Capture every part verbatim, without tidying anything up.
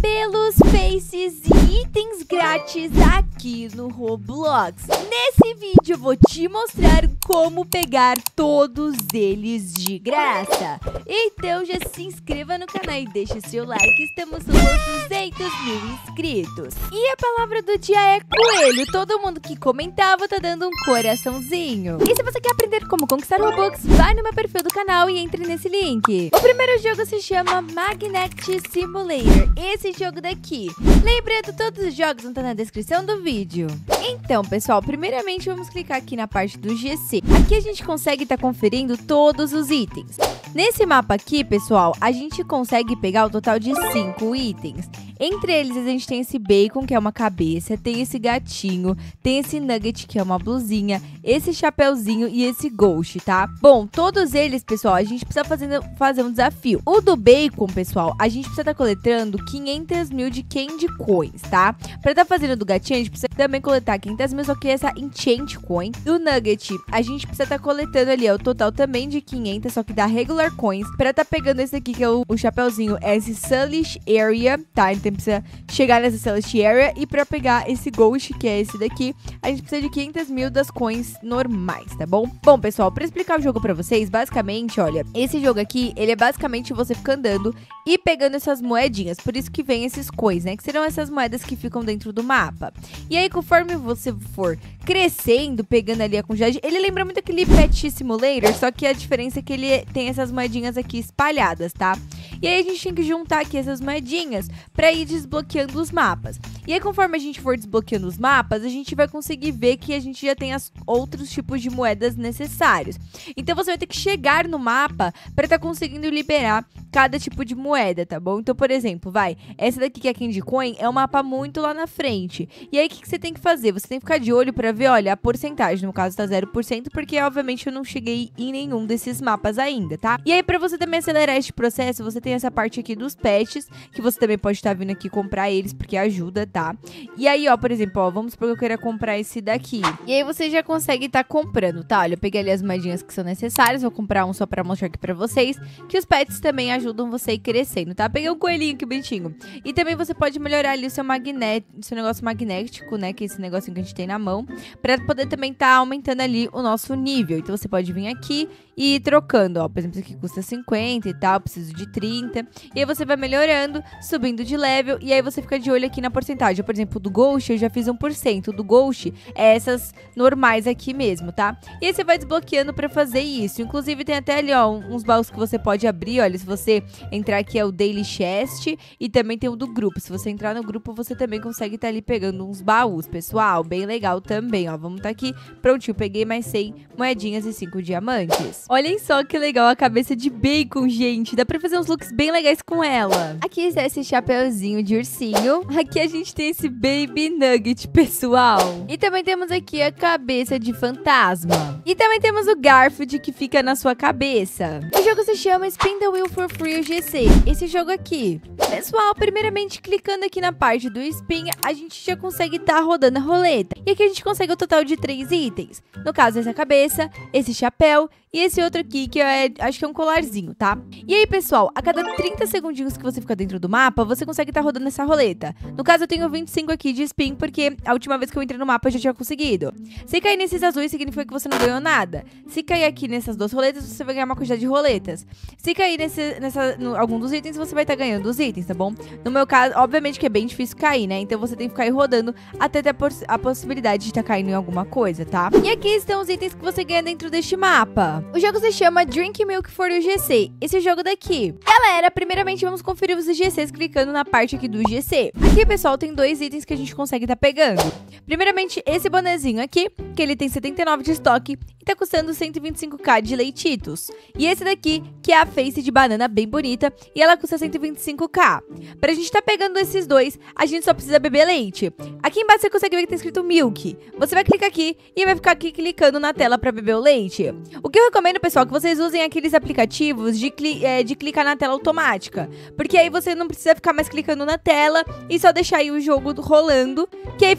cabelos, faces e itens grátis aqui no Roblox. Nesse vídeo eu vou te mostrar como pegar todos eles de graça. Então já se inscreva no canal e deixe seu like, estamos rumo aos duzentos mil inscritos. E a palavra do dia é coelho. Todo mundo que comentava tá dando um coraçãozinho. E se você quer aprender como conquistar Robux, vai no meu perfil do canal e entre nesse link. O primeiro jogo se chama Magnet Simulator. Esse jogo daqui. Lembrando, todos os jogos vão estar na descrição do vídeo. Então, pessoal, primeiramente vamos clicar aqui na parte do G C. Aqui a gente consegue estar conferindo todos os itens. Nesse mapa aqui, pessoal, a gente consegue pegar o total de cinco itens. Entre eles, a gente tem esse bacon, que é uma cabeça, tem esse gatinho, tem esse nugget, que é uma blusinha, esse chapeuzinho e esse ghost, tá? Bom, todos eles, pessoal, a gente precisa fazer, fazer um desafio. O do bacon, pessoal, a gente precisa estar coletando quinhentos mil de candy coins, tá? Pra estar fazendo do gatinho, a gente precisa também coletar quinhentos mil, só que essa enchant coin. Do nugget, a gente precisa estar coletando ali, ó, o total também de quinhentos, só que da regular coins. Pra estar pegando esse aqui, que é o, o chapeuzinho, é esse Sullish Area, tá? Então precisa chegar nessa Celeste Area. E pra pegar esse Ghost, que é esse daqui, a gente precisa de quinhentos mil das coins normais, tá bom? Bom, pessoal, pra explicar o jogo pra vocês, basicamente, olha, esse jogo aqui, ele é basicamente você ficar andando e pegando essas moedinhas. Por isso que vem esses coins, né? Que serão essas moedas que ficam dentro do mapa. E aí, conforme você for crescendo, pegando ali a quantidade, ele lembra muito aquele Pet Simulator, só que a diferença é que ele tem essas moedinhas aqui espalhadas, tá? E aí a gente tem que juntar aqui essas moedinhas pra ir desbloqueando os mapas. E aí, conforme a gente for desbloqueando os mapas, a gente vai conseguir ver que a gente já tem as outros tipos de moedas necessários. Então, você vai ter que chegar no mapa para estar conseguindo liberar cada tipo de moeda, tá bom? Então, por exemplo, vai, essa daqui que é a Candy Coin é um mapa muito lá na frente. E aí, o que, que você tem que fazer? Você tem que ficar de olho para ver, olha, a porcentagem. No caso, tá zero por cento, porque, obviamente, eu não cheguei em nenhum desses mapas ainda, tá? E aí, para você também acelerar este processo, você tem essa parte aqui dos pets, que você também pode estar vindo aqui comprar eles, porque ajuda, tá? E aí, ó, por exemplo, ó, vamos supor que eu queira comprar esse daqui. E aí você já consegue estar comprando, tá? Olha, eu peguei ali as moedinhas que são necessárias, vou comprar um só pra mostrar aqui pra vocês, que os pets também ajudam você a ir crescendo, tá? Peguei um coelhinho, que bonitinho. E também você pode melhorar ali o seu magnético, seu negócio magnético, né? Que é esse negocinho que a gente tem na mão, pra poder também estar aumentando ali o nosso nível. Então você pode vir aqui e ir trocando, ó. Por exemplo, esse aqui custa cinquenta e tal, preciso de trinta. E aí você vai melhorando, subindo de level, e aí você fica de olho aqui na porcentagem. Por exemplo, do Ghost eu já fiz um por cento. Do Ghost é essas normais aqui mesmo, tá? E aí você vai desbloqueando pra fazer isso. Inclusive tem até ali, ó, uns baús que você pode abrir. Olha, se você entrar aqui é o Daily Chest e também tem o do grupo. Se você entrar no grupo, você também consegue estar ali pegando uns baús, pessoal. Bem legal também, ó. Vamos estar aqui prontinho. Peguei mais cem moedinhas e cinco diamantes. Olhem só que legal a cabeça de bacon, gente. Dá pra fazer uns looks bem legais com ela. Aqui está esse chapeuzinho de ursinho. Aqui a gente tem esse Baby Nugget, pessoal. E também temos aqui a cabeça de fantasma. E também temos o Garfield, que fica na sua cabeça. O jogo se chama Spin the Wheel for Free G C. Esse jogo aqui. Pessoal, primeiramente, clicando aqui na parte do Spin, a gente já consegue estar rodando a roleta. E aqui a gente consegue o total de três itens. No caso, essa cabeça, esse chapéu e esse outro aqui, que é, acho que é um colarzinho, tá? E aí, pessoal, a cada trinta segundinhos que você fica dentro do mapa, você consegue estar rodando essa roleta. No caso, eu tenho vinte e cinco aqui de spin, porque a última vez que eu entrei no mapa, eu já tinha conseguido. Se cair nesses azuis, significa que você não ganhou nada. Se cair aqui nessas duas roletas, você vai ganhar uma quantidade de roletas. Se cair nesse, nessa, no, algum dos itens, você vai estar ganhando os itens, tá bom? No meu caso, obviamente que é bem difícil cair, né? Então, você tem que ficar aí rodando até ter a, poss a possibilidade de estar caindo em alguma coisa, tá? E aqui estão os itens que você ganha dentro deste mapa. O jogo se chama Drink Milk for o G C. Esse jogo daqui. Galera, primeiramente vamos conferir os G Cs clicando na parte aqui do G C. Aqui, pessoal, tem dois itens que a gente consegue estar pegando. Primeiramente, esse bonezinho aqui, que ele tem setenta e nove de estoque e tá custando cento e vinte e cinco k de leititos. E esse daqui, que é a face de banana bem bonita, e ela custa cento e vinte e cinco k. Pra gente tá pegando esses dois, a gente só precisa beber leite. Aqui embaixo você consegue ver que tá escrito Milk. Você vai clicar aqui e vai ficar aqui clicando na tela pra beber o leite. O que eu recomendo, pessoal, que vocês usem aqueles aplicativos de, cli é, de clicar na tela automática. Porque aí você não precisa ficar mais clicando na tela e só deixar aí o jogo rolando, que aí fica muito mais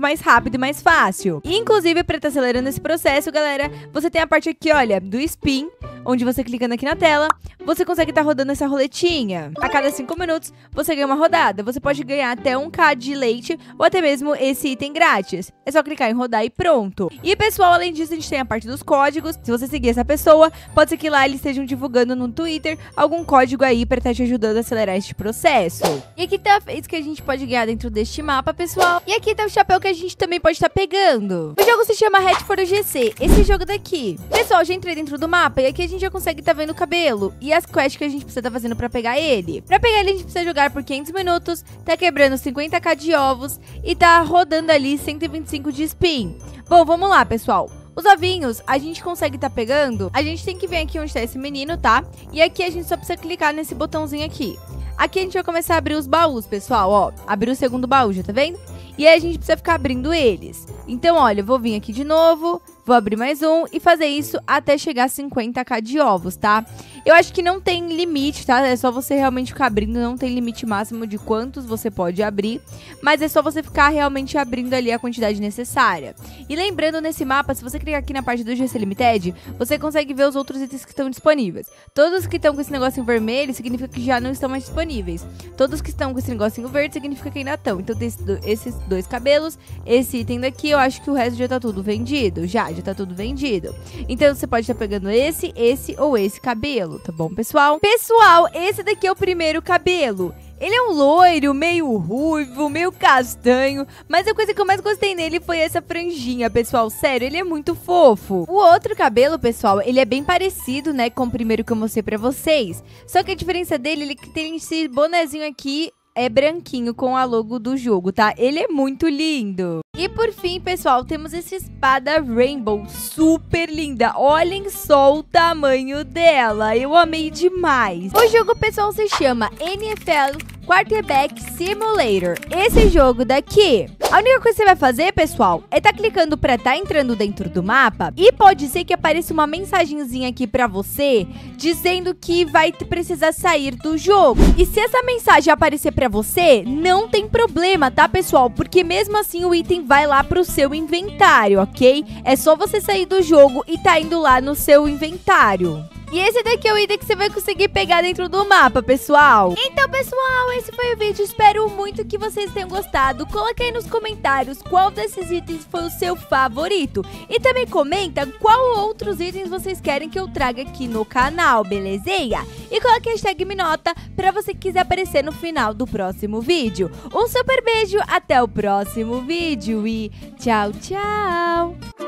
mais rápido e mais fácil. E, inclusive, pra estar acelerando esse processo, galera, você tem a parte aqui, olha, do spin, onde você clicando aqui na tela, você consegue estar rodando essa roletinha. A cada cinco minutos, você ganha uma rodada. Você pode ganhar até um K de leite ou até mesmo esse item grátis. É só clicar em rodar e pronto. E, pessoal, além disso, a gente tem a parte dos códigos. Se você seguir essa pessoa, pode ser que lá eles estejam divulgando no Twitter algum código aí pra estar te ajudando a acelerar este processo. E aqui tá a vez que a gente pode ganhar dentro deste mapa, pessoal. E aqui tá o chapéu que a gente também pode estar pegando. O jogo se chama Red for G C. Esse jogo daqui. Pessoal, já entrei dentro do mapa e aqui a gente já consegue estar vendo o cabelo e as quests que a gente precisa estar fazendo pra pegar ele. Pra pegar ele, a gente precisa jogar por quinhentos minutos, tá quebrando cinquenta k de ovos e tá rodando ali cento e vinte e cinco de spin. Bom, vamos lá, pessoal. Os ovinhos, a gente consegue tá pegando. A gente tem que vir aqui onde tá esse menino, tá? E aqui a gente só precisa clicar nesse botãozinho aqui. Aqui a gente vai começar a abrir os baús, pessoal, ó. Abrir o segundo baú, já tá vendo? E aí a gente precisa ficar abrindo eles. Então, olha, eu vou vir aqui de novo, vou abrir mais um e fazer isso até chegar a cinquenta k de ovos, tá? Eu acho que não tem limite, tá? É só você realmente ficar abrindo, não tem limite máximo de quantos você pode abrir, mas é só você ficar realmente abrindo ali a quantidade necessária. E lembrando, nesse mapa, se você clicar aqui na parte do G C Limited, você consegue ver os outros itens que estão disponíveis. Todos que estão com esse negocinho vermelho significa que já não estão mais disponíveis. Todos que estão com esse negocinho verde significa que ainda estão. Então tem esses dois cabelos, esse item daqui, eu acho que o resto já tá tudo vendido. Já, já tá tudo vendido. Então você pode estar pegando esse, esse ou esse cabelo, tá bom, pessoal? Pessoal, esse daqui é o primeiro cabelo. Ele é um loiro, meio ruivo, meio castanho, mas a coisa que eu mais gostei nele foi essa franjinha, pessoal. Sério, ele é muito fofo. O outro cabelo, pessoal, ele é bem parecido, né, com o primeiro que eu mostrei pra vocês. Só que a diferença dele, ele tem esse bonezinho aqui, é branquinho com a logo do jogo, tá? Ele é muito lindo. E por fim, pessoal, temos essa espada Rainbow, super linda. Olhem só o tamanho dela, eu amei demais. O jogo, pessoal, se chama N F L Quarterback Simulator. Esse jogo daqui, a única coisa que você vai fazer, pessoal, é tá clicando pra tá entrando dentro do mapa e pode ser que apareça uma mensagenzinha aqui pra você dizendo que vai precisar sair do jogo. E se essa mensagem aparecer pra você, não tem problema, tá, pessoal? Porque mesmo assim o item vai lá pro seu inventário, ok? É só você sair do jogo e tá indo lá no seu inventário. E esse daqui é o item que você vai conseguir pegar dentro do mapa, pessoal. Então, pessoal, esse foi o vídeo. Espero muito que vocês tenham gostado. Coloque aí nos comentários qual desses itens foi o seu favorito. E também comenta qual outros itens vocês querem que eu traga aqui no canal, belezinha? E coloque a hashtag Minota pra você que quiser aparecer no final do próximo vídeo. Um super beijo, até o próximo vídeo e tchau, tchau!